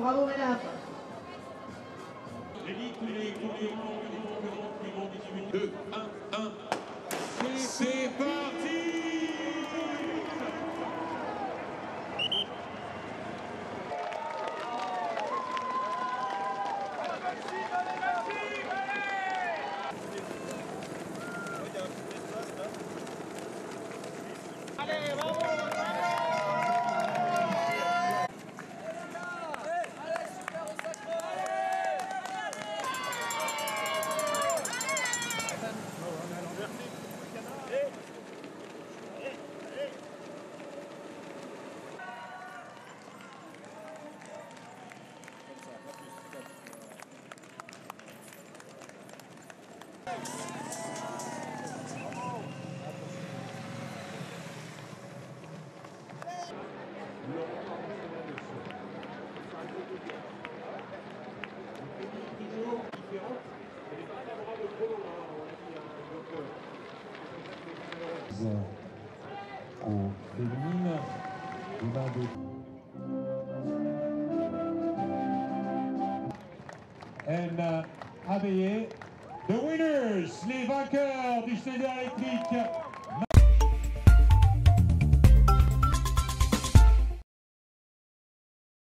Bravo, mesdames. L'élite, les concurrents qui vont 18, 2, 1, 1. C'est parti! Allez, bravo! Aux féminines, and Abeille, the winners, les vainqueurs du Schneider électrique